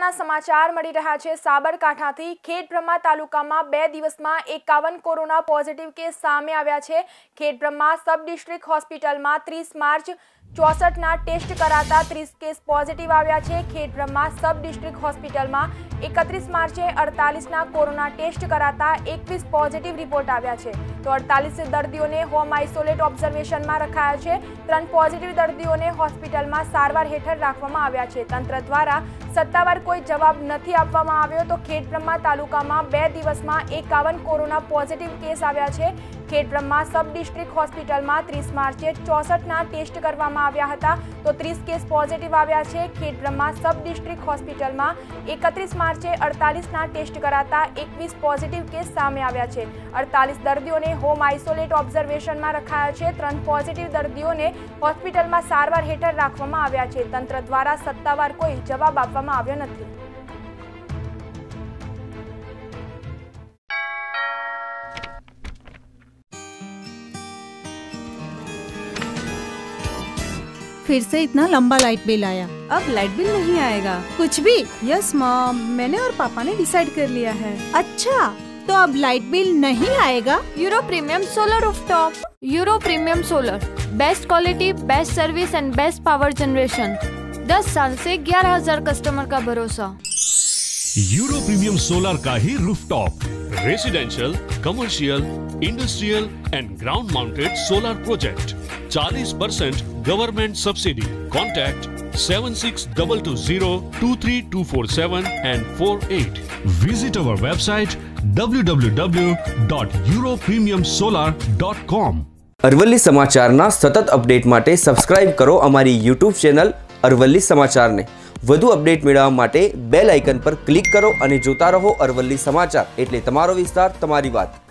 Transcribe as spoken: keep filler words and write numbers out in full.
મહત્વના સમાચાર મળી રહ્યા છે સાબરકાંઠાથી। ખેડબ્રહ્મા તાલુકામાં બે દિવસમાં એકાવન કોરોના પોઝિટિવ કેસ સામે આવ્યા છે। ખેડબ્રહ્મા સબ ડિસ્ટ્રિક્ટ હોસ્પિટલમાં ત્રીસ માર્ચ ચોસઠના ટેસ્ટ કરાતા ત્રીસ કેસ પોઝિટિવ આવ્યા છે। ખેડબ્રહ્મા સબ ડિસ્ટ્રિક્ટ હોસ્પિટલમાં એકત્રીસ માર્ચે અડતાલીસના કોરોના ટેસ્ટ કરાતા એકવીસ પોઝિટિવ રિપોર્ટ આવ્યા છે, તો અડતાલીસ દર્દીઓને હોમ આઇસોલેટ ઓબ્ઝર્વેશનમાં રખાયા છે। ત્રણ પોઝિટિવ દર્દીઓને હોસ્પિટલમાં સારવાર હેઠળ રાખવામાં આવ્યા છે। તંત્ર દ્વારા સત્તાવાર કોઈ જવાબ નથી આપવામાં આવ્યો, તો ખેડબ્રહ્મા તાલુકામાં બે દિવસમાં એકાવન કોરોના પોઝિટિવ કેસ આવ્યા છે। ખેડબ્રહ્મા સબ ડિસ્ટ્રિક્ટ હોસ્પિટલમાં ત્રીસ માર્ચે ચોસઠના ટેસ્ટ કરવામાં આવ્યા હતા, તો ત્રીસ કેસ પોઝિટિવ આવ્યા છે। ખેડબ્રહ્મા સબ ડિસ્ટ્રિક્ટ હોસ્પિટલમાં એકત્રીસ માર્ચે અડતાલીસના ટેસ્ટ કરાતા એકવીસ પોઝિટિવ કેસ સામે આવ્યા છે। અડતાલીસ દર્દીઓને હોમ આઇસોલેટ ઓબ્ઝર્વેશનમાં રખાયા છે। ત્રણ પોઝિટિવ દર્દીઓને હોસ્પિટલમાં સારવાર હેઠળ રાખવામાં આવ્યા છે। તંત્ર દ્વારા સત્તાવાર કોઈ જવાબ આપવામાં આવ્યો નથી। फिर से इतना लंबा लाइट बिल आया। अब लाइट बिल नहीं आएगा। कुछ भी? यस मॉम, मैंने और पापा ने डिसाइड कर लिया है। अच्छा, तो अब लाइट बिल नहीं आएगा? Euro premium solar rooftop. Euro premium solar, best quality, best service and best power generation. दस साल से ग्यारह हजार कस्टमर का भरोसा। यूरो प्रीमियम सोलर का ही rooftop residential, commercial, industrial and ground mounted solar project. चालीस percent government subsidy. Contact seven six two two zero two three two four seven and four eight. Visit our website W W W dot Euro premium solar dot com. Aravalli समाचारना सतत update माटे subscribe करो अमारी YouTube channel Aravalli समाचार ने। વધુ update મેળવવા માટે બેલ આઇકન પર ક્લિક કરો અને જોતા રહો અરવલ્લી સમાચાર, એટલે તમારો વિસ્તાર, તમારી વાત।